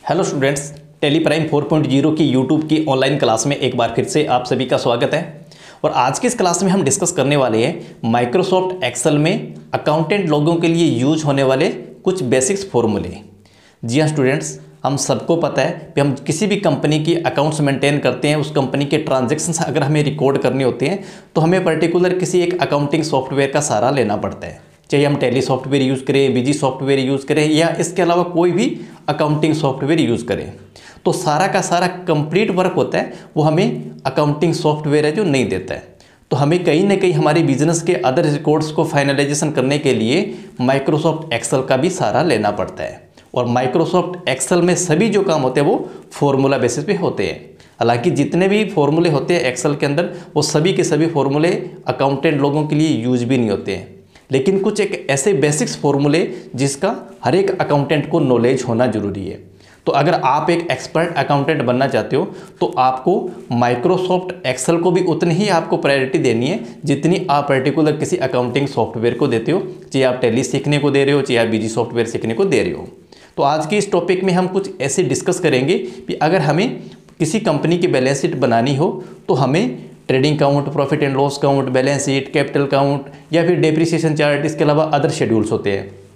Hello students, Tally Prime 4.0 की YouTube की online class में एक बार फिर से आप सभी का स्वागत है। और आज की इस क्लास में हम डिस्कस करने वाले हैं माइक्रोसॉफ्ट एक्सेल में अकाउंटेंट लोगों के लिए यूज होने वाले कुछ बेसिक्स फॉर्मूले। जी हाँ स्टूडेंट्स, हम सबको पता है कि हम किसी भी कंपनी की अकाउंट्स मेंटेन करते हैं, उस कंपनी के ट्रांजैक्शंस अगर हमें रिकॉर्ड करने होते हैं तो हमें पर्टिकुलर किसी एक अकाउंटिंग सॉफ्टवेयर का सहारा लेना पड़ता है। चाहे हम टैली सॉफ्टवेयर यूज़ करें, बीजी सॉफ्टवेयर यूज़ करें या इसके अलावा कोई भी अकाउंटिंग सॉफ्टवेयर यूज़ करें, तो सारा का सारा कंप्लीट वर्क होता है वो हमें अकाउंटिंग सॉफ्टवेयर है जो नहीं देता है। तो हमें कहीं ना कहीं हमारे बिजनेस के अदर रिकॉर्ड्स को फाइनलाइजेशन करने के लिए माइक्रोसॉफ्ट एक्सेल का भी सहारा लेना पड़ता है। और माइक्रोसॉफ्ट एक्सेल में सभी जो काम होते हैं वो फॉर्मूला बेसिस पे होते हैं। हालांकि जितने भी फॉर्मूले होते हैं एक्सेल के अंदर वो सभी के सभी फॉर्मूले अकाउंटेंट लोगों के लिए यूज भी नहीं होते हैं, लेकिन कुछ एक ऐसे बेसिक्स फॉर्मूले जिसका हर एक अकाउंटेंट को नॉलेज होना जरूरी है। तो अगर आप एक एक्सपर्ट अकाउंटेंट बनना चाहते हो तो आपको माइक्रोसॉफ्ट एक्सेल को भी उतनी ही आपको प्रायोरिटी देनी है जितनी आप पर्टिकुलर किसी अकाउंटिंग सॉफ्टवेयर को देते हो, चाहे आप टैली सीखने को दे रहे हो, चाहे आप बीजी सॉफ्टवेयर सीखने को दे रहे हो। तो आज की इस टॉपिक में हम कुछ ऐसे डिस्कस करेंगे कि अगर हमें किसी कंपनी की बैलेंस शीट बनानी हो तो हमें trading account, profit and loss account, balance sheet, capital account या फिर डेप्रिसिएशन चार्ट, इसके अलावा अदर शेड्यूल्स होते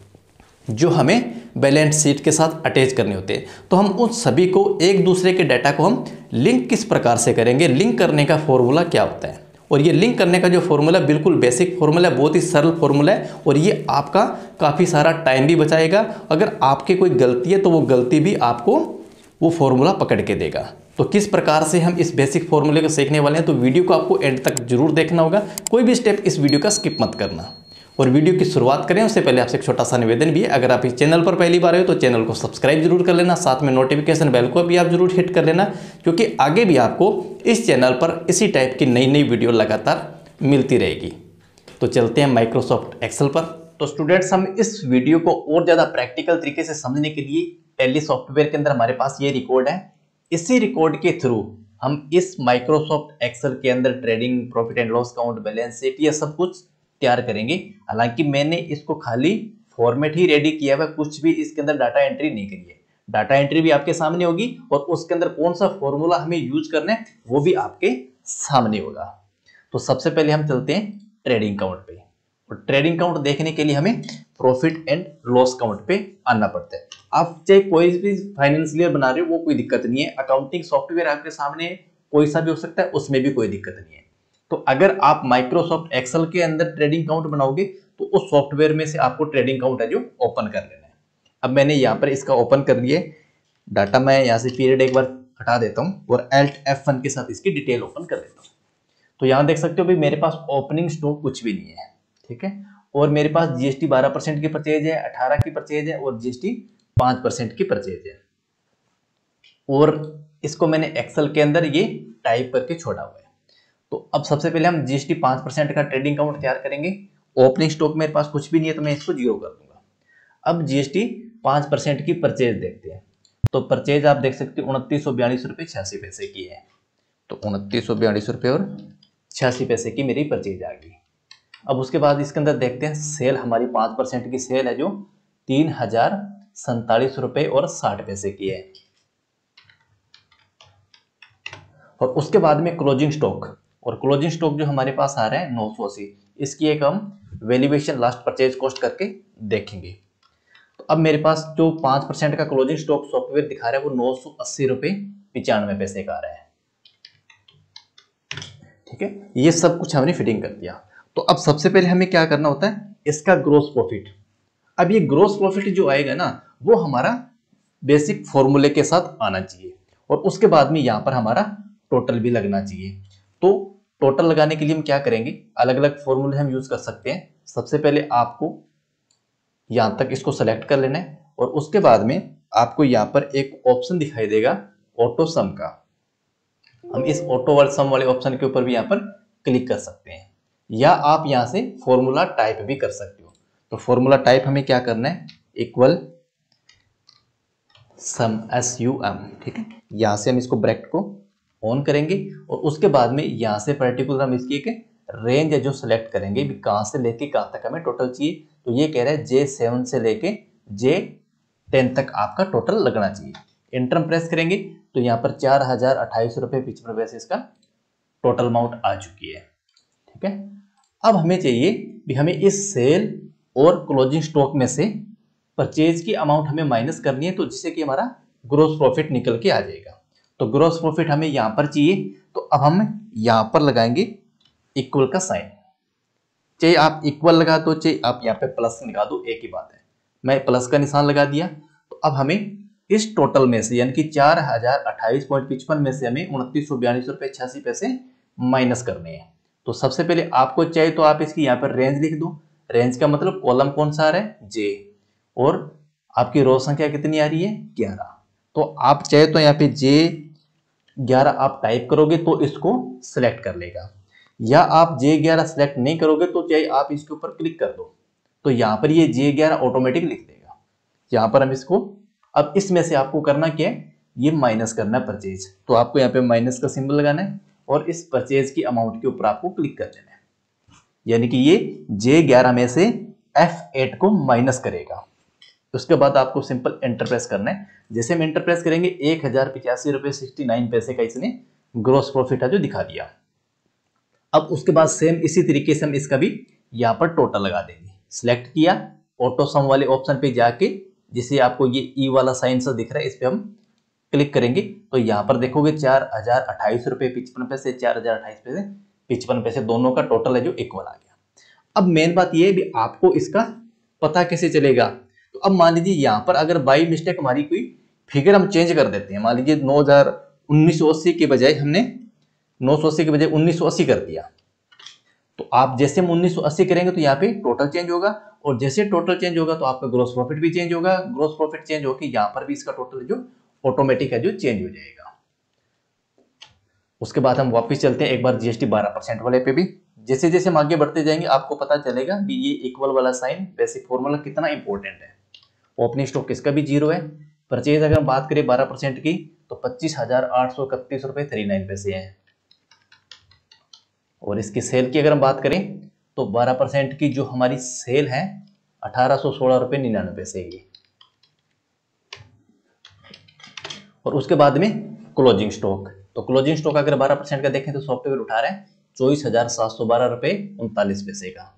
हैं जो हमें बैलेंस शीट के साथ अटैच करने होते हैं। तो हम उन सभी को एक दूसरे के डाटा को हम लिंक किस प्रकार से करेंगे, लिंक करने का फॉर्मूला क्या होता है। और ये लिंक करने का जो फॉर्मूला बिल्कुल बेसिक फॉर्मूला है, बहुत ही सरल फॉर्मूला है और ये आपका काफ़ी सारा टाइम भी बचाएगा। अगर आपके कोई गलती है तो वो गलती भी आपको वो फॉर्मूला पकड़ के देगा। तो किस प्रकार से हम इस बेसिक फॉर्मूले को सीखने वाले हैं, तो वीडियो को आपको एंड तक जरूर देखना होगा, कोई भी स्टेप इस वीडियो का स्किप मत करना। और वीडियो की शुरुआत करें उससे पहले आपसे एक छोटा सा निवेदन भी है, अगर आप इस चैनल पर पहली बार आए हो तो चैनल को सब्सक्राइब जरूर कर लेना, साथ में नोटिफिकेशन बेल को भी आप जरूर हिट कर लेना, क्योंकि आगे भी आपको इस चैनल पर इसी टाइप की नई नई वीडियो लगातार मिलती रहेगी। तो चलते हैं माइक्रोसॉफ्ट एक्सेल पर। तो स्टूडेंट्स, हम इस वीडियो को और ज़्यादा प्रैक्टिकल तरीके से समझने के लिए टैली सॉफ्टवेयर के अंदर हमारे पास ये रिकॉर्ड है, इसी रिकॉर्ड के थ्रू हम इस माइक्रोसॉफ्ट एक्सेल के अंदर trading, profit and loss account, balance sheet ये सब कुछ तैयार करेंगे। हालांकि मैंने इसको खाली फॉर्मेट ही रेडी किया हुआ, कुछ भी इसके अंदर डाटा एंट्री नहीं करी है। डाटा एंट्री भी आपके सामने होगी और उसके अंदर कौन सा फॉर्मूला हमें यूज करना है वो भी आपके सामने होगा। तो सबसे पहले हम चलते हैं ट्रेडिंग काउंट पे। और ट्रेडिंग काउंट देखने के लिए हमें प्रॉफिट एंड लॉस काउंट पे आना पड़ता है। आप चाहे कोई भी फाइनेंशियल बना रहे हो वो कोई दिक्कत नहीं है, अकाउंटिंग सॉफ्टवेयर आपके सामने कोई सा भी हो सकता है, उसमें भी कोई दिक्कत नहीं है। तो अगर आप माइक्रोसॉफ्ट एक्सेल के अंदर ट्रेडिंग काउंट बनाओगे तो उस सॉफ्टवेयर में से आपको ट्रेडिंग काउंट है जो ओपन कर लेना है। अब मैंने यहाँ पर इसका ओपन कर लिया डाटा, मैं यहाँ से पीरियड एक बार हटा देता हूँ और Alt F1 के साथ इसकी डिटेल ओपन कर देता हूँ। तो यहाँ देख सकते हो भाई मेरे पास ओपनिंग स्टॉक कुछ भी नहीं है, ठीक है। और मेरे पास जीएसटी 12% की परचेज है, 18 की परचेज है और जीएसटी 5% की परचेज है। और इसको मैंने एक्सेल के अंदर ये टाइप करके छोड़ा हुआ है। तो अब सबसे पहले हम जीएसटी 5% का ट्रेडिंग काउंट तैयार करेंगे। ओपनिंग स्टॉक मेरे पास कुछ भी नहीं है तो मैं इसको 0 कर दूंगा। अब जीएसटी 5% की परचेज देखते हैं। तो परचेज आप देख सकते हो 2942 रुपये 86 पैसे की है। तो 2942 रुपये और 86 पैसे की मेरी परचेज आ गई। अब उसके बाद इसके अंदर देखते हैं सेल, हमारी 5% की सेल है जो 3047 रुपये और 60 पैसे की है। और उसके बाद में क्लोजिंग स्टॉक, और क्लोजिंग स्टॉक जो हमारे पास आ रहा है 980, इसकी एक हम वैल्यूएशन लास्ट परचेज कॉस्ट करके देखेंगे। तो अब मेरे पास जो 5% का क्लोजिंग स्टॉक सॉफ्टवेयर दिखा रहा है वो 980 रुपये 95 पैसे का आ रहा है, ठीक है। ये सब कुछ हमने फिटिंग कर दिया। तो अब सबसे पहले हमें क्या करना होता है, इसका ग्रोस प्रॉफिट। अब ये ग्रोस प्रॉफिट जो आएगा ना वो हमारा बेसिक फॉर्मूले के साथ आना चाहिए और उसके बाद में यहाँ पर हमारा टोटल भी लगना चाहिए। तो टोटल लगाने के लिए हम क्या करेंगे, अलग अलग फॉर्मूले हम यूज कर सकते हैं। सबसे पहले आपको यहां तक इसको सेलेक्ट कर लेना है और उसके बाद में आपको यहाँ पर एक ऑप्शन दिखाई देगा ऑटो सम का। हम इस ऑटो वर्ड सम वाले ऑप्शन के ऊपर भी यहाँ पर क्लिक कर सकते हैं, या आप यहाँ से फॉर्मूला टाइप भी कर सकते हो। तो फॉर्मूला टाइप हमें क्या करना है, इक्वल सम SUM, ठीक है। यहाँ से हम इसको ब्रैकेट को ऑन करेंगे और उसके बाद में यहाँ से पर्टिकुलर हम इसकी एक रेंज है जो सिलेक्ट करेंगे भी कहाँ से लेके कहाँ तक हमें टोटल चाहिए। तो ये कह रहा है J7 से लेके J10 तक आपका टोटल लगना चाहिए। एंटर प्रेस करेंगे तो यहाँ पर 4028 रुपये 55 पैसे इसका टोटल अमाउंट आ चुकी है। ठीक है, अब हमें चाहिए भी हमें इस सेल और क्लोजिंग स्टॉक में से परचेज की अमाउंट हमें माइनस करनी है, तो जिससे कि हमारा ग्रोस प्रॉफिट निकल के आ जाएगा। तो ग्रोस प्रॉफिट हमें यहाँ पर चाहिए, तो अब हम यहाँ पर लगाएंगे इक्वल का साइन। चाहे आप इक्वल लगा दो, चाहे आप यहाँ पे प्लस लगा दो, एक ही बात है। मैं प्लस का निशान लगा दिया। तो अब हमें इस टोटल में से यानी कि 4028.55 में से हमें 2942.86 रुपये माइनस करने हैं। तो सबसे पहले आपको चाहिए तो आप इसकी यहाँ पर रेंज लिख दो। रेंज का मतलब कॉलम कौन सा आ रहा है, जे, और आपकी रो संख्या कितनी आ रही है, 11। तो आप चाहे तो यहाँ पे जे 11 आप टाइप करोगे तो इसको सिलेक्ट कर लेगा, या आप J11 सेलेक्ट नहीं करोगे तो चाहे आप इसके ऊपर क्लिक कर दो तो यहाँ पर ये J11 ऑटोमेटिक लिख देगा। यहाँ पर हम इसको, अब इसमें से आपको करना क्या है, ये माइनस करना है परचेज। तो आपको यहाँ पे माइनस का सिंबल लगाना है और इस परचेज की अमाउंट के ऊपर आपको क्लिक कर देना है, यानी कि ये J11 में से F8 को माइनस करेगा। उसके बाद आपको सिंपल एंटर प्रेस करना है। जैसे हम एंटर प्रेस करेंगे 1085.69 रुपये का इसने ग्रोस प्रॉफिट है जो दिखा दिया। अब उसके बाद सेम इसी तरीके से हम इसका भी यहाँ पर टोटल लगा देंगे। सिलेक्ट किया, ऑटो सम वाले ऑप्शन पे जाके जिसे आपको ये ई वाला साइन सा दिख रहा है इस पे हम क्लिक करेंगे तो यहाँ पर देखोगे 4028.55 रुपये 4028.55 दोनों का टोटल है जो इक्वल आ गया। अब मेन बात ये है भी आपको इसका पता कैसे चलेगा। तो अब मान लीजिए यहाँ पर अगर बाई मिस्टेक हमारी कोई फिगर हम चेंज कर देते हैं, मान लीजिए 1980 के बजाय हमने 980 के बजाय 1980 कर दिया, तो आप जैसे हम 1980 करेंगे तो यहाँ पे टोटल चेंज होगा, और जैसे टोटल चेंज होगा तो आपका ग्रोस प्रॉफिट भी चेंज होगा। ग्रोस प्रॉफिट चेंज होकर यहाँ पर भी इसका टोटल जो ऑटोमेटिक है जो चेंज हो जाएगा। उसके बाद हम वापस चलते हैं एक बार जीएसटी 12% वाले पे भी। जैसे जैसे हम आगे बढ़ते जाएंगे आपको पता चलेगा कि ये इक्वल वाला साइन बेसिक फॉर्मूला कितना इंपॉर्टेंट है। ओपनिंग स्टॉक इसका भी 0 है। परचेज अगर हम बात करें 12% की तो 25,831.39 रुपये है, और इसकी सेल की अगर हम बात करें तो 12% की जो हमारी सेल है 1816.99 रुपये। और उसके बाद में क्लोजिंग स्टॉक, तो क्लोजिंग स्टॉक अगर 12% का देखें तो सॉफ्टवेयर उठा रहे हैं 24,712.39 रुपये का।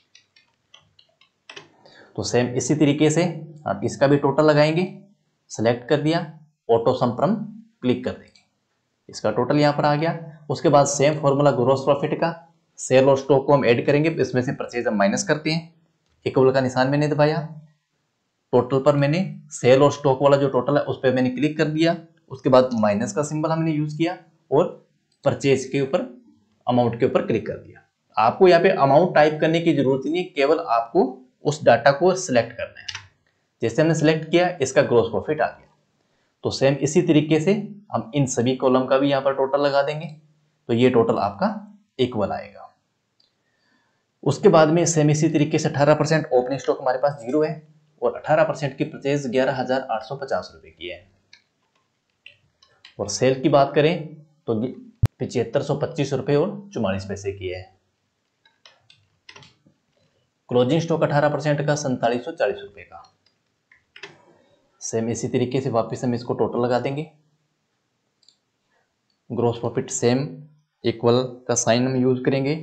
तो सेम इसी तरीके से आप इसका भी टोटल लगाएंगे। सेलेक्ट कर दिया, ऑटो सम फ्रॉम क्लिक कर देंगे, इसका टोटल यहाँ पर आ गया। उसके बाद सेम फॉर्मूला ग्रोस प्रॉफिट का, सेल और स्टॉक को हम ऐड करेंगे, इसमें से परचेज हम माइनस करते हैं। इक्वल का निशान मैंने दबाया, टोटल पर मैंने सेल और स्टॉक वाला जो टोटल है उस पर मैंने क्लिक कर दिया। उसके बाद माइनस का सिंबल हमने यूज किया और परचेज के ऊपर अमाउंट के ऊपर क्लिक कर दिया। आपको यहाँ पे अमाउंट टाइप करने की जरूरत नहीं है, केवल आपको उस डाटा को सिलेक्ट करना है। जैसे हमने सिलेक्ट किया इसका ग्रोस प्रॉफिट आ गया। तो सेम इसी तरीके से हम इन सभी कॉलम का भी यहाँ पर टोटल लगा देंगे, तो ये टोटल आपका इक्वल आएगा। उसके बाद में सेम इसी तरीके से 18% ओपनिंग स्टॉक हमारे पास 0 है और 18% की परचेज 11,850 रुपये की है। और सेल की बात करें तो 7525 रुपये और 44 पैसे की है। क्लोजिंग स्टॉक 18% का 4740 रुपये का। सेम इसी तरीके से वापस हम इसको टोटल लगा देंगे। ग्रोस प्रॉफिट सेम इक्वल का साइन हम यूज करेंगे,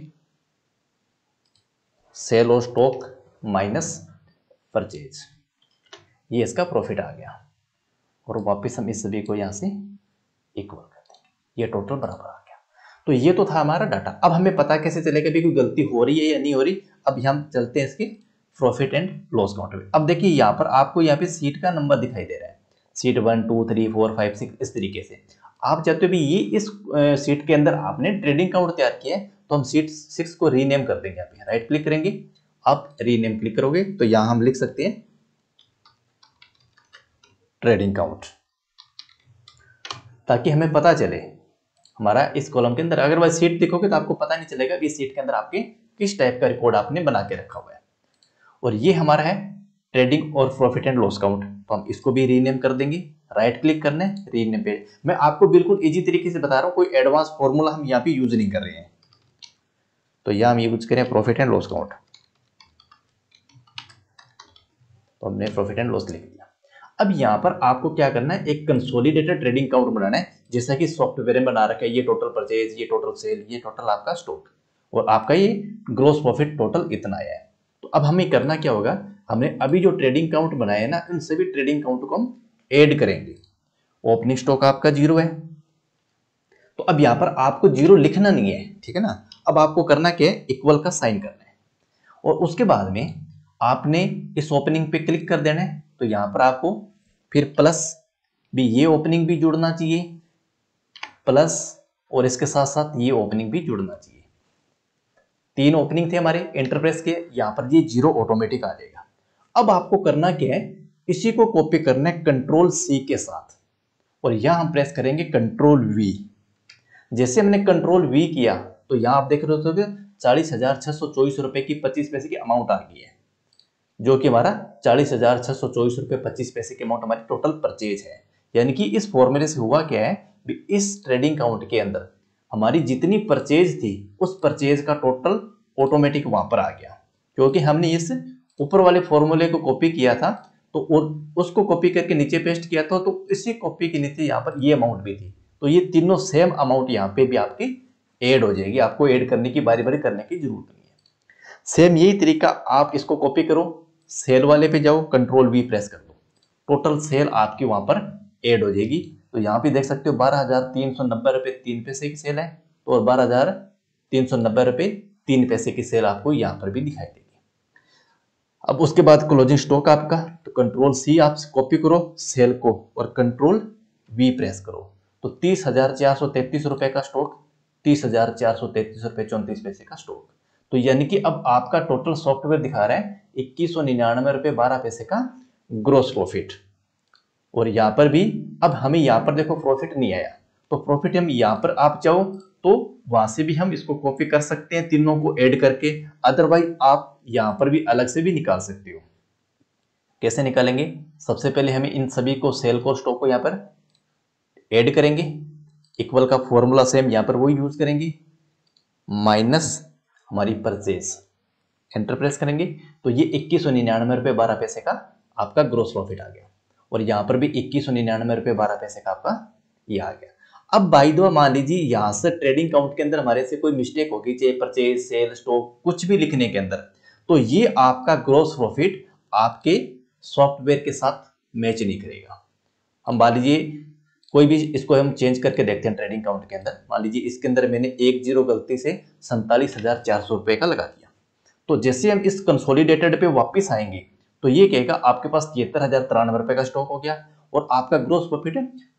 सेल और स्टॉक माइनस परचेज, ये इसका प्रॉफिट आ गया। और वापस हम इस सभी को यहाँ से इक्वल कर देंगे, ये टोटल बराबर आ गया। तो ये तो था हमारा डाटा। अब हमें पता कैसे चलेगा भी कोई गलती हो रही है या नहीं हो रही। अब हम चलते हैं इसके प्रॉफिट एंड लॉस काउंटर में। अब देखिए यहाँ पर आपको यहाँ पे सीट का नंबर दिखाई दे रहा है, सीट 1 2 3 4 5 6 इस तरीके से। आप चाहते हो भी ये इस सीट के अंदर आपने ट्रेडिंग काउंट तैयार किया है, तो हम सीट 6 को रीनेम कर देंगे। यहाँ पे राइट क्लिक करेंगे, आप रीनेम क्लिक करोगे तो यहाँ हम लिख सकते हैं ट्रेडिंग काउंट, ताकि हमें पता चले हमारा इस कॉलम के अंदर। अगर सीट देखोगे तो आपको पता नहीं चलेगा कि इस सीट के अंदर आपके किस टाइप का रिकॉर्ड आपने बना के रखा हुआ है। और ये हमारा है ट्रेडिंग और प्रॉफिट एंड लॉस काउंट, तो हम इसको भी रीनेम कर देंगे। राइट क्लिक करना है, रीनेम पे। मैं आपको बिल्कुल इजी तरीके से बता रहा हूँ, कोई एडवांस फॉर्मूला हम यहाँ पे यूज नहीं कर रहे हैं। तो यहाँ हम यूज करें प्रॉफिट एंड लॉस काउंट, तो हमने प्रॉफिट एंड लॉस लिख दिया। अब यहाँ पर आपको क्या करना है, एक कंसोलिडेटेड ट्रेडिंग अकाउंट बनाना है, जैसा कि सॉफ्टवेयर में बना रखा है। ये टोटल परचेज, ये टोटल सेल, ये टोटल आपका स्टॉक, और आपका ये ग्रोस प्रॉफिट टोटल इतना आया है। तो अब हमें करना क्या होगा, हमने अभी जो ट्रेडिंग अकाउंट बनाया है ना, इन सभी ट्रेडिंग अकाउंट को हम ऐड करेंगे। ओपनिंग स्टॉक आपका 0 है, तो अब यहाँ पर आपको 0 लिखना नहीं है, ठीक है ना। अब आपको करना क्या है, इक्वल का साइन करना है, और उसके बाद में आपने इस ओपनिंग पे क्लिक कर देना है। तो यहाँ पर आपको फिर प्लस भी, ये ओपनिंग भी जुड़ना चाहिए, प्लस और इसके साथ साथ ये ओपनिंग भी जुड़ना चाहिए। 3 ओपनिंग थे हमारे एंटरप्राइज के, यहाँ पर ये 0 ऑटोमेटिक आ जाएगा। अब आपको करना क्या है, इसी को कॉपी करना है कंट्रोल C के साथ, और यहां हम प्रेस करेंगे कंट्रोल V। जैसे हमने कंट्रोल V किया तो यहां आप देख रहे हो कि 40,624 रुपए की 25 पैसे की अमाउंट आ गई है, जो कि हमारा 40,624 रुपए 25 पैसे की अमाउंट हमारी टोटल परचेज है। यानी कि इस फॉर्मूले से हुआ क्या है, इस ट्रेडिंग अकाउंट के अंदर हमारी जितनी परचेज थी उस परचेज का टोटल ऑटोमेटिक वहां पर आ गया, क्योंकि हमने इस ऊपर वाले फॉर्मूले को कॉपी किया था, तो और उसको कॉपी करके नीचे पेस्ट किया था, तो इसी कॉपी के नीचे यहाँ पर ये अमाउंट भी थी, तो ये तीनों सेम अमाउंट यहाँ पे भी आपकी ऐड हो जाएगी। आपको ऐड करने की बारी बारी करने की जरूरत नहीं है। सेम यही तरीका, आप इसको कॉपी करो, सेल वाले पे जाओ, कंट्रोल V प्रेस कर दो, टोटल सेल आपकी वहां पर ऐड हो जाएगी। तो यहाँ पे देख सकते हो 12,390 रुपए 3 पैसे की सेल है, तो और 12,390 रुपए 3 पैसे की सेल आपको यहाँ पर भी दिखाई देगी। अब उसके बाद क्लोजिंग स्टॉक आपका, तो कंट्रोल C आप कॉपी करो सेल को, और कंट्रोल V प्रेस करो, तो 30,433 रुपए का स्टॉक, 30,433 रुपए 34 पैसे का स्टॉक। तो यानी कि अब आपका टोटल सॉफ्टवेयर दिखा रहा है 2199 रुपए 12 पैसे का ग्रोस प्रॉफिट। और यहाँ पर भी अब हमें यहाँ पर देखो प्रॉफिट नहीं आया, तो प्रॉफिट हम यहाँ पर आप चाहो तो वहां से भी हम इसको कॉपी कर सकते हैं, तीनों को ऐड करके। अदरवाइज आप यहाँ पर भी अलग से भी निकाल सकते हो। कैसे निकालेंगे, सबसे पहले हमें इन सभी को, सेल को, स्टॉक को यहाँ पर ऐड करेंगे, इक्वल का फॉर्मूला सेम यहाँ पर वही यूज करेंगे, माइनस हमारी परचेज, एंटर प्रेस करेंगे, तो ये 2199 रुपए 12 पैसे का आपका ग्रोस प्रॉफिट आ गया, और यहाँ पर भी 2199 रुपए 12 पैसे का आपका ये आ गया। अब बाई द वे मान लीजिए यहाँ से ट्रेडिंग अकाउंट के अंदर हमारे से कोई मिस्टेक होगी, चाहे परचेज, सेल, स्टॉक कुछ भी लिखने के अंदर, तो ये आपका ग्रोस प्रॉफिट आपके सॉफ्टवेयर के साथ मैच नहीं करेगा। हम मान लीजिए कोई भी, इसको हम चेंज करके देखते हैं ट्रेडिंग अकाउंट के अंदर। मान लीजिए इसके अंदर मैंने 1 0 गलती से 47,400 रुपए का लगा दिया, तो जैसे हम इस कंसोलिडेटेड पे वापस आएंगे तो ये कहेगा आपके पास 73,093 रुपए का स्टॉक हो गया, और आपका ग्रोस प्रॉफिट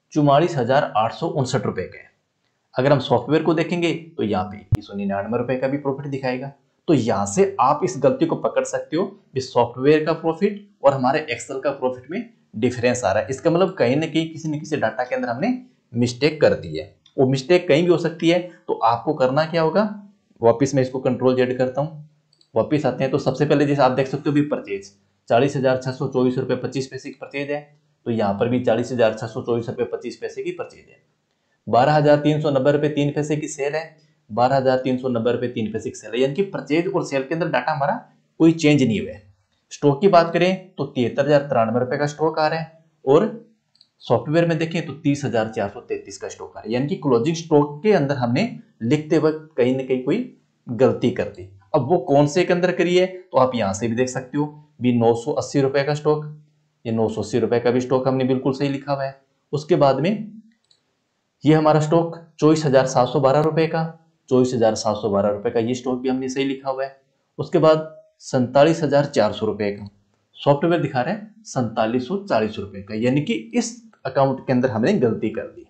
44,859 रुपए का है। अगर हम सॉफ्टवेयर को देखेंगे तो यहाँ पे 2199 रुपए का भी प्रॉफिट दिखाएगा। तो यहाँ से आप इस गलती को पकड़ सकते हो कि सॉफ्टवेयर का प्रॉफिट और हमारे एक्सेल का प्रॉफिट में डिफरेंस आ रहा है। इसका मतलब कहीं ना कहीं किसी न किसी डाटा के अंदर हमने मिस्टेक कर दी है। वो मिस्टेक कहीं भी हो सकती है, तो आपको करना क्या होगा, वापिस मैं इसको कंट्रोल जेड करता हूँ, वापिस आते हैं। तो सबसे पहले जैसे आप देख सकते हो भी परचेज 40,624 रुपए 25 पैसे की परचेज है, तो यहाँ पर भी 40,624 रुपए 25 पैसे की परचेज है। 12,390 रुपए 3 पैसे की सेल है, 12,390 रुपए 3 पैसे की सेल है, यानी कि परचेज और सेल के अंदर डाटा हमारा कोई चेंज नहीं हुआ है। स्टॉक की बात करें तो 73,093 रुपए का स्टॉक आ रहा है, और सॉफ्टवेयर में देखें तो 30,433 का स्टॉक आ रहा है, यानी कि क्लोजिंग स्टॉक के अंदर हमने लिखते वक्त कहीं ना कहीं कोई गलती कर दी। अब वो कौन से के अंदर करी है, तो आप यहां से भी देख सकते हो भी 980 रुपए का स्टॉक, ये 980 रुपए का भी स्टॉक हमने बिल्कुल सही लिखा हुआ है। उसके बाद में ये हमारा स्टॉक 24,712 रुपए का, 24,712 रुपए का ये स्टॉक भी हमने सही लिखा हुआ है। उसके बाद 47,400 रुपए का सॉफ्टवेयर दिखा रहा है 4740 रुपए का, यानी कि इस अकाउंट के अंदर हमने गलती कर दी।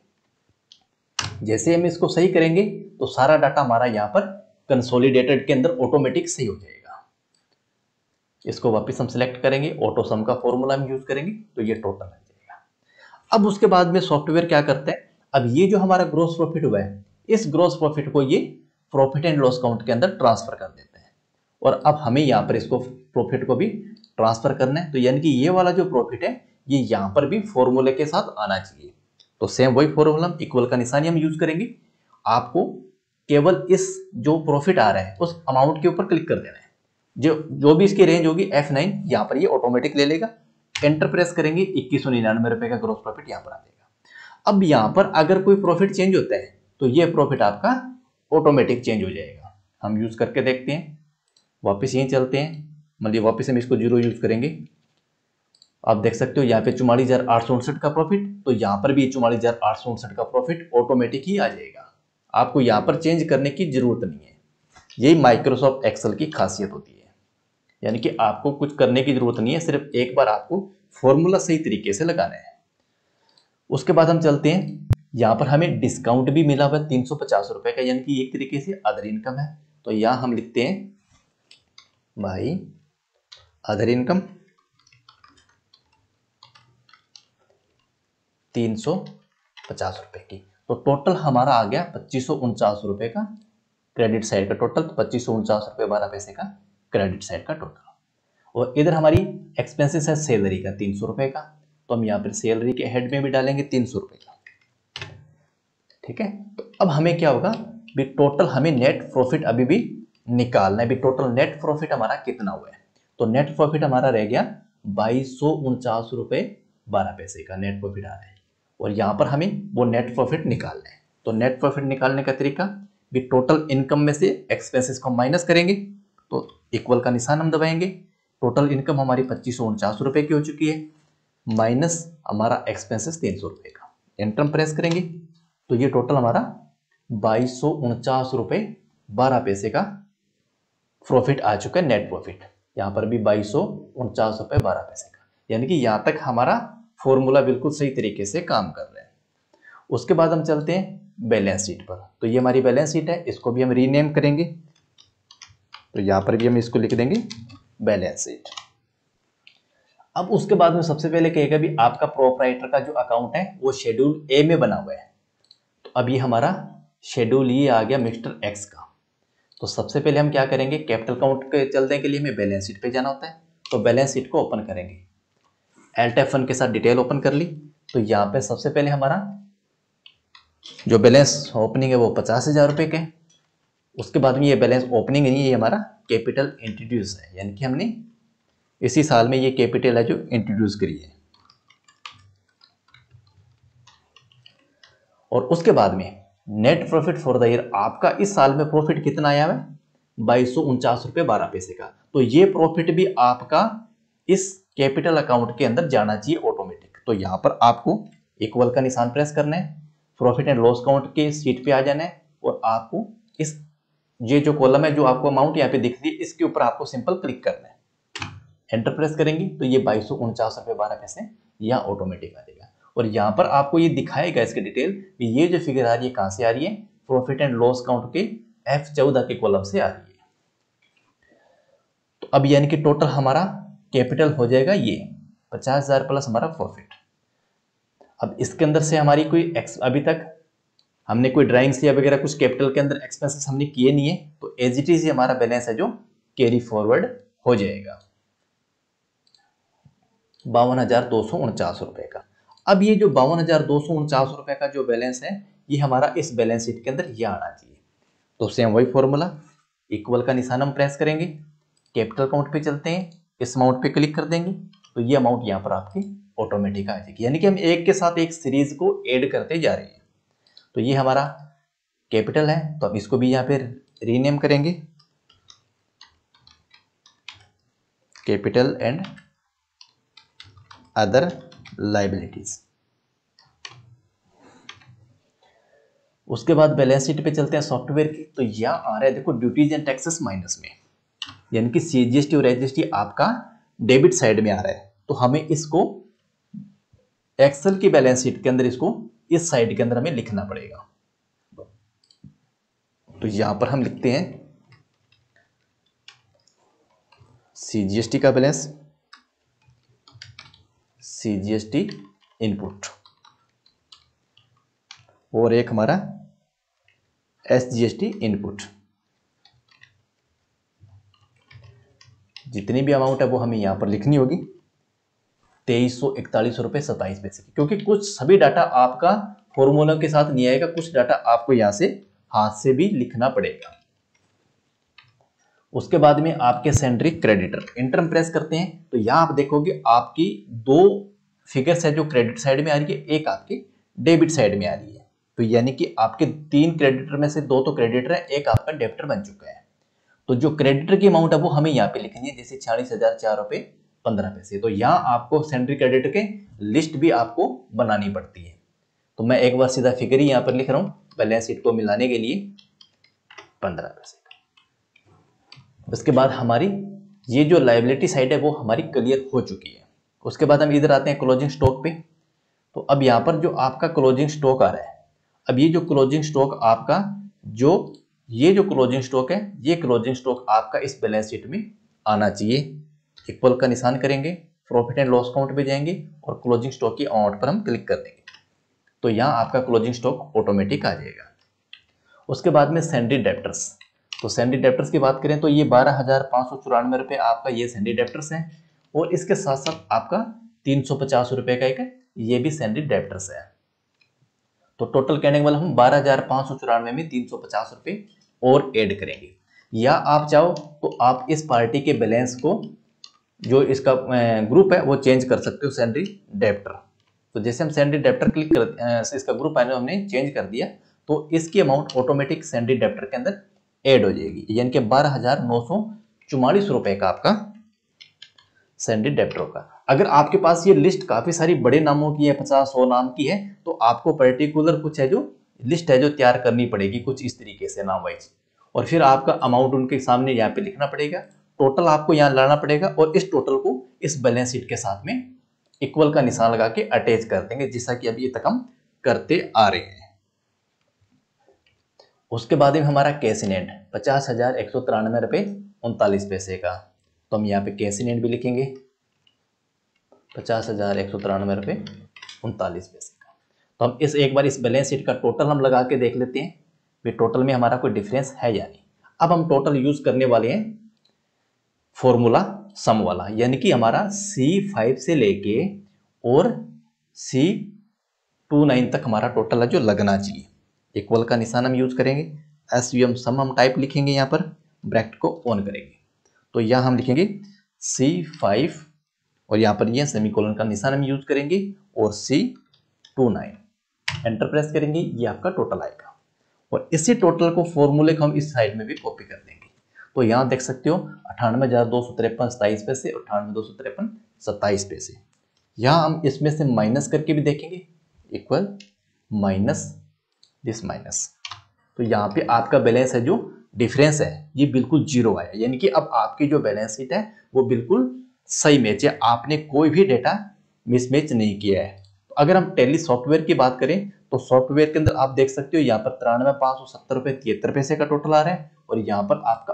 जैसे हम इसको सही करेंगे तो सारा डाटा हमारा यहाँ पर कंसोलिडेटेड के अंदर ऑटोमेटिक सही हो जाएगा। इसको वापस हम सिलेक्ट करेंगे, ऑटो सम का फॉर्मूला हम यूज करेंगे, तो ये टोटल आ जाएगा। अब उसके बाद में सॉफ्टवेयर क्या करता है, अब ये जो हमारा ग्रोस प्रॉफिट हुआ है, इस ग्रोस प्रॉफिट को ये प्रॉफिट एंड लॉस अकाउंट के अंदर ट्रांसफर कर देते हैं, और अब हमें यहाँ पर इसको प्रॉफिट को भी ट्रांसफर करना है। तो यानी कि ये वाला जो प्रॉफिट है ये यहाँ पर भी फॉर्मूले के साथ आना चाहिए। तो सेम वही फॉर्मूला, इक्वल का निशान हम यूज करेंगे। आपको केवल इस जो प्रॉफिट आ रहा है उस अमाउंट के ऊपर क्लिक कर देना है, जो भी इसकी रेंज होगी F9, यहाँ पर ये ऑटोमेटिक ले लेगा। एंटर प्रेस करेंगे, 2199 रुपए का ग्रॉस प्रॉफिट यहाँ पर आ जाएगा। अब यहाँ पर अगर कोई प्रॉफिट चेंज होता है तो ये प्रॉफिट आपका ऑटोमेटिक चेंज हो जाएगा। हम यूज करके देखते हैं, वापस यहीं चलते हैं, मतलब वापस हम इसको 0 यूज करेंगे। आप देख सकते हो यहाँ पे 44,859 का प्रॉफिट, तो यहाँ पर भी 44,859 का प्रॉफिट ऑटोमेटिक ही आ जाएगा। आपको यहाँ पर चेंज करने की जरूरत नहीं है। यही माइक्रोसॉफ्ट एक्सेल की खासियत होती है, यानी कि आपको कुछ करने की जरूरत नहीं है, सिर्फ एक बार आपको फॉर्मूला सही तरीके से लगाना है। उसके बाद हम चलते हैं, यहाँ पर हमें डिस्काउंट भी मिला हुआ है 350 रुपए का, यानी कि एक तरीके से अदर इनकम है। तो यहाँ हम लिखते हैं भाई अदर इनकम 350 रुपए की। तो टोटल हमारा आ गया 2549 रुपए का क्रेडिट साइड का टोटल, 2549 रुपए 12 पैसे का क्रेडिट साइड का टोटल। और इधर हमारी एक्सपेंसेस है सैलरी का 300 रुपए का, तो हम यहाँ पर सैलरी के हेड में भी डालेंगे 300 रुपए का। ठीक है, तो अब हमें क्या होगा भी, टोटल हमें नेट प्रॉफिट अभी भी निकालना है भी। टोटल नेट प्रॉफिट हमारा कितना हुआ है, तो नेट प्रॉफिट हमारा रह गया 2249 रुपए 12 पैसे का नेट प्रॉफिट आ रहा है। और यहाँ पर हमें वो नेट प्रॉफिट निकालना है। तो नेट प्रॉफिट निकालने का तरीका भी, टोटल इनकम में से एक्सपेंसेस को माइनस करेंगे, तो इक्वल का निशान हम दबाएंगे। टोटल इनकम हमारी 2549 रुपए की हो चुकी है, माइनस हमारा एक्सपेंसेस 300 रुपए का, एंटर प्रेस करेंगे तो ये टोटल हमारा 2249 रुपए 12 पैसे का प्रॉफिट आ चुका है, नेट प्रॉफिट। यहाँ पर भी 2249 रुपए 12 पैसे का, यानी कि यहाँ तक हमारा फॉर्मूला बिल्कुल सही तरीके से काम कर रहा है। उसके बाद हम चलते हैं बैलेंस शीट पर। तो ये हमारी बैलेंस शीट है, इसको भी हम रीनेम करेंगे, तो यहाँ पर भी हम इसको लिख देंगे बैलेंस शीट। अब उसके बाद में सबसे पहले कहेगा भी आपका प्रोप्राइटर का जो अकाउंट है वो शेड्यूल ए में बना हुआ है। तो अब ये हमारा शेड्यूल ये आ गया मिस्टर एक्स का। तो सबसे पहले हम क्या करेंगे, कैपिटल अकाउंट के चलने के लिए हमें बैलेंस शीट पे जाना होता है। तो बैलेंस शीट को ओपन करेंगे, एल्ट F1 के साथ डिटेल ओपन कर ली। तो यहाँ पे सबसे पहले हमारा जो बैलेंस ओपनिंग है वो 50,000 रुपये के। उसके बाद में ये बैलेंस ओपनिंग नहीं है, ये हमारा कैपिटल इंट्रोड्यूस है, यानी कि हमने इसी साल में ये कैपिटल है जो इंट्रोड्यूस करी है। और उसके बाद में net profit for the year, आपका इस साल में प्रॉफिट कितना आया है, 2249 रुपये 12 पैसे का। तो ये प्रॉफिट भी आपका इस कैपिटल अकाउंट के अंदर जाना चाहिए ऑटोमेटिक। तो यहां पर आपको इक्वल का निशान प्रेस करना है, प्रॉफिट एंड लॉस अकाउंट के शीट पे आ जाना है, और आपको इस ये जो कॉलम है जो आपको अमाउंट यहाँ पे दिख रही है, इसके ऊपर आपको सिंपल क्लिक करना है, एंटर प्रेस करेंगे तो ये 2249 रुपये 12 पैसे यहाँ ऑटोमेटिक आ जाएगा। और यहाँ पर आपको ये दिखाएगा इसके डिटेल कि ये जो फिगर आ रही है कहाँ से आ रही है, प्रॉफिट एंड लॉस अकाउंट के F14 के कॉलम से आ रही है। तो अब यानी कि टोटल हमारा कैपिटल हो जाएगा ये 50,000 प्लस हमारा प्रॉफिट। अब इसके अंदर से हमारी कोई अभी तक हमने कोई ड्राइंग्स या वगैरह कुछ कैपिटल के अंदर एक्सपेंसेस हमने किए नहीं है, तो एज इट इज हमारा बैलेंस है जो कैरी फॉरवर्ड हो जाएगा 52,249 रुपए का। अब ये जो 52,249 रुपए का जो बैलेंस है, ये हमारा इस बैलेंस शीट के अंदर ये आना चाहिए। तो सेम वही फॉर्मूला, इक्वल का निशान हम प्रेस करेंगे, कैपिटल अकाउंट पे चलते हैं, इस अमाउंट पे क्लिक कर देंगे, तो ये अमाउंट यहाँ पर आपकी ऑटोमेटिक आ जाएगी। यानी कि हम एक के साथ एक सीरीज को ऐड करते जा रहे हैं। तो ये हमारा कैपिटल है, तो अब इसको भी यहाँ पे रीनेम करेंगे, कैपिटल एंड अदर लाइबिलिटीज। उसके बाद बैलेंस शीट पे चलते हैं सॉफ्टवेयर की। तो यहाँ आ रहा है देखो ड्यूटीज एंड टैक्सेस माइनस में, यानी कि CGST और HST आपका डेबिट साइड में आ रहा है। तो हमें इसको एक्सेल की बैलेंस शीट के अंदर इसको इस साइड के अंदर हमें लिखना पड़ेगा। तो यहां पर हम लिखते हैं CGST का बैलेंस, CGST इनपुट, और एक हमारा SGST इनपुट। जितनी भी अमाउंट है वो हमें यहां पर लिखनी होगी, 2341 रुपये 27 पैसे की, क्योंकि कुछ सभी डाटा आपका फॉर्मूला के साथ नहीं आएगा, कुछ डाटा आपको यहां से हाथ से भी लिखना पड़ेगा। उसके बाद में आपके सेंट्री क्रेडिटर, इंटर प्रेस करते हैं तो यहाँ आप देखोगे आपकी दो फिगर्स है जो क्रेडिट साइड में आ रही है, एक आपकी डेबिट साइड में आ रही है। तो यानी कि आपके 3 क्रेडिटर में से 2 तो क्रेडिटर है, एक आपका डेबिटर बन चुका है। तो जो क्रेडिटर की अमाउंट है वो हमें यहाँ पे लिखनी है, जैसे 46,004 रुपये 15 पैसे। तो यहाँ आपको सेंट्री क्रेडिटर के लिस्ट भी आपको बनानी पड़ती है। तो मैं एक बार सीधा फिगर ही यहाँ पर लिख रहा हूँ बैलेंस शीट को मिलाने के लिए 15 पैसे का। उसके बाद हमारी ये जो लायबिलिटी साइड है वो हमारी क्लियर हो चुकी है। उसके बाद हम इधर आते हैं क्लोजिंग स्टॉक पे। तो अब यहाँ पर जो आपका क्लोजिंग स्टॉक आ रहा है, अब ये जो क्लोजिंग स्टॉक आपका ये जो क्लोजिंग स्टॉक है, ये क्लोजिंग स्टॉक आपका इस बैलेंस शीट में आना चाहिए। इक्वल का निशान करेंगे, प्रॉफिट एंड लॉस अकाउंट पे जाएंगे और क्लोजिंग स्टॉक की अमाउंट पर हम क्लिक कर देंगे। तो यहाँ आपका क्लोजिंग स्टॉक ऑटोमेटिक आ जाएगा। उसके बाद में सैंडी डेप्टर्स। तो सैंडी डेप्टर्स की बात करें तो ये 12,594 रुपये आपका ये सैंडी डेप्टर्स है, और इसके साथ साथ आपका 350 रुपये का एक ये भी सैंडी डेप्टर्स है। तो टोटल कहने के बाद हम 12,594 में 350 रुपये और ऐड करेंगे। या आप चाहो तो आप इस पार्टी के बैलेंस को, जो इसका ग्रुप है वो चेंज कर सकते हो सैंडी डेप्टर। तो जैसे हम सैंडी डेप्टर क्लिक कर इसका ग्रुप है हमने चेंज कर दिया, तो इसकी अमाउंट ऑटोमेटिक सैंडी डेप्टर के अंदर ऐड हो जाएगी। यानी कि 12,944 रुपये का आपका सैंडी डेप्टर का। अगर आपके पास ये लिस्ट काफी सारी बड़े नामों की है, 50-100 नाम की है, तो आपको पर्टिकुलर कुछ है जो लिस्ट है जो तैयार करनी पड़ेगी कुछ इस तरीके से नाम वाइज, और फिर आपका अमाउंट उनके सामने यहाँ पे लिखना पड़ेगा, टोटल आपको यहाँ लाना पड़ेगा, और इस टोटल को इस बैलेंस शीट के साथ में इक्वल का निशान लगा के अटैच कर देंगे, जैसा कि अभी तक हम करते आ रहे हैं। उसके बाद में हमारा कैश इन हैंड 50,193 रुपये 39 पैसे का। तो हम यहाँ पे कैश इन हैंड भी लिखेंगे 50,193 रुपये 39 पैसे का। तो हम एक बार इस बैलेंस शीट का टोटल हम लगा के देख लेते हैं भी टोटल में हमारा कोई डिफरेंस है या नहीं। अब हम टोटल यूज करने वाले हैं फॉर्मूला सम वाला, यानी कि हमारा C5 से लेके और C29 तक हमारा टोटल है जो लगना चाहिए। इक्वल का निशान हम यूज करेंगे, SUM सम हम टाइप लिखेंगे, यहाँ पर ब्रैकेट को ऑन करेंगे। तो यहाँ हम लिखेंगे C5 और यहाँ पर ये सेमीकोलन का निशान हम यूज करेंगे और C29 एंटर प्रेस करेंगे, ये आपका टोटल आएगा। और इसी टोटल को फॉर्मूले को हम इस साइड में भी कॉपी कर देंगे। तो यहाँ देख सकते हो 98,253 पैसे, 98,253 पैसे। यहाँ हम इसमें से माइनस करके भी देखेंगे, इक्वल माइनस दिस माइनस। तो यहाँ पे आपका बैलेंस है जो डिफरेंस है ये बिल्कुल जीरो आया, यानी कि अब आपकी जो बैलेंस शीट है वो बिल्कुल सही मैच है, आपने कोई भी डेटा मिसमैच नहीं किया है। तो अगर हम टैली सॉफ्टवेयर की बात करें तो सॉफ्टवेयर के अंदर आप देख सकते हो यहाँ पर 93,570 रुपये 73 पैसे का टोटल आ रहा है, और यहाँ पर आपका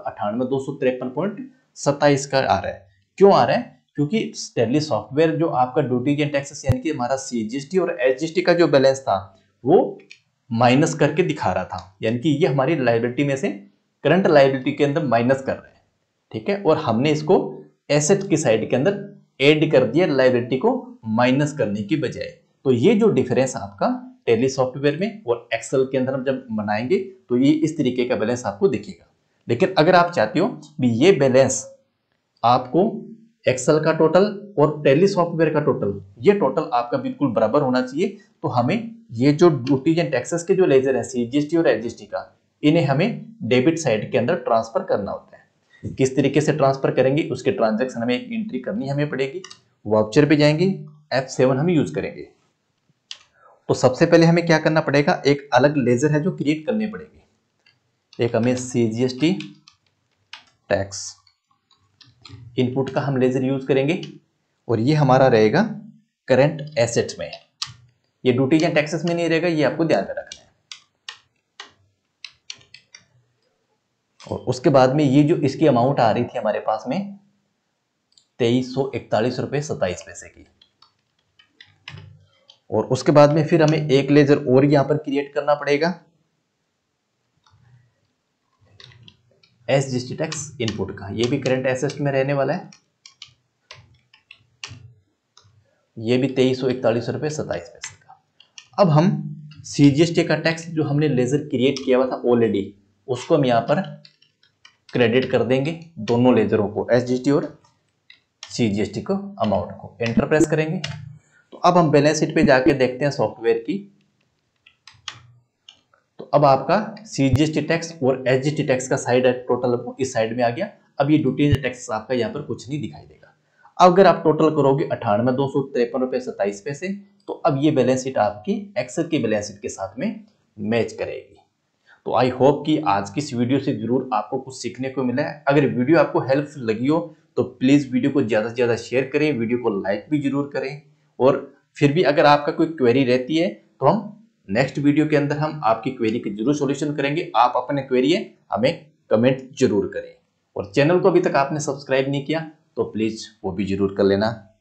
98,253.27 का आ रहा है। क्यों आ रहा है? क्योंकि टैली सॉफ्टवेयर जो आपका ड्यूटीज एंड टैक्सेस यानी कि हमारा CGST और SGST का जो बैलेंस था वो माइनस करके दिखा रहा था, यानी कि ये हमारी लायबिलिटी में से करंट लायबिलिटी के अंदर माइनस कर रहे हैं, ठीक है। और हमने इसको एसेट की साइड के अंदर ऐड कर दिया लायबिलिटी को माइनस करने की बजाय। तो ये जो डिफरेंस आपका टैली सॉफ्टवेयर में और एक्सेल के अंदर हम जब बनाएंगे तो ये इस तरीके का बैलेंस आपको दिखेगा। लेकिन अगर आप चाहते हो भी ये बैलेंस आपको एक्सेल का टोटल और टैली सॉफ्टवेयर का टोटल, ये टोटल आपका बिल्कुल बराबर होना चाहिए, तो हमें ये जो ड्यूटीज एंड टैक्सेस के जो लेजर है CGST और SGST का, इन्हें हमें डेबिट साइड के अंदर ट्रांसफर करना होता है। किस तरीके से ट्रांसफर करेंगे उसके ट्रांजैक्शन हमें एक एंट्री करनी हमें पड़ेगी। वाउचर पे जाएंगे, F7 हम यूज करेंगे। तो सबसे पहले हमें क्या करना पड़ेगा, एक अलग लेजर है जो क्रिएट करने पड़ेगी। एक हमें CGST टैक्स इनपुट का हम लेजर यूज करेंगे, और ये हमारा रहेगा करंट एसेट्स में, ये ड्यूटीज एंड टैक्सेस में नहीं रहेगा, ये आपको ध्यान में रखना है। और उसके बाद में ये जो इसकी अमाउंट आ रही थी हमारे पास में 2341 रुपये 27 पैसे की, और उसके बाद में फिर हमें एक लेजर और यहां पर क्रिएट करना पड़ेगा SGST टैक्स इनपुट का, ये भी करंट एसेट में रहने वाला है, ये भी 2341 रुपये 27 पैसे का। अब हम CGST का टैक्स जो हमने लेजर क्रिएट किया हुआ था ऑलरेडी, उसको हम यहाँ पर क्रेडिट कर देंगे दोनों लेजरों को, एसजीएसटी और सीजीएसटी को, अमाउंट को एंटर प्रेस करेंगे। तो अब हम बैलेंस शीट पे जाके देखते हैं सॉफ्टवेयर की। तो अब आपका सीजीएसटी टैक्स और एसजीएसटी टैक्स का साइड टोटल वो इस साइड में आ गया। अब ये ड्यूटीज टैक्स आपका यहाँ पर कुछ नहीं दिखाई देगा। अगर आप टोटल करोगे 98,253 रुपये 27 पैसे, तो अब ये बैलेंस शीट आपकी एक्सेल की बैलेंस शीट के साथ में मैच करेगी। तो आई होप कि आज की इस वीडियो से जरूर आपको कुछ सीखने को मिला है। अगर वीडियो आपको हेल्पफुल लगी हो तो प्लीज़ वीडियो को ज़्यादा से ज़्यादा शेयर करें, वीडियो को लाइक भी जरूर करें। और फिर भी अगर आपका कोई क्वेरी रहती है तो हम नेक्स्ट वीडियो के अंदर हम आपकी क्वेरी की जरूर सॉल्यूशन करेंगे। आप अपने क्वेरी हमें कमेंट जरूर करें। और चैनल को अभी तक आपने सब्सक्राइब नहीं किया तो प्लीज़ वो भी जरूर कर लेना।